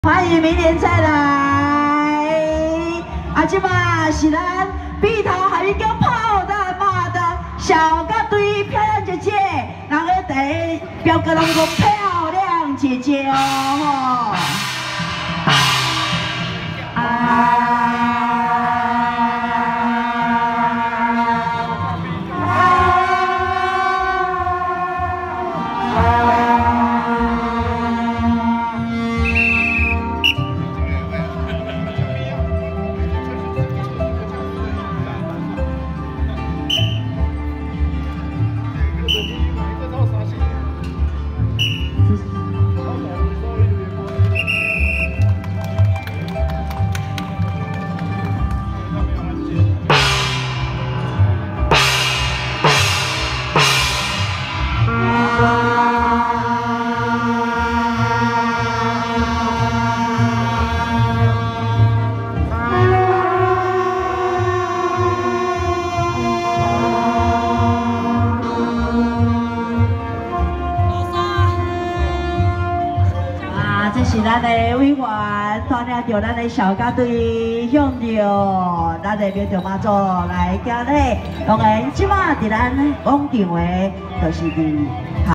欢迎明年再来。即马是咱碧桃海滨宫炮弹马的小甲队漂亮姐姐，人个第一标个拢个漂亮姐姐哦。这是咱的委员带领着咱的小家队向着咱的庙场妈祖来行礼，当然即马伫咱广场的，就是伫。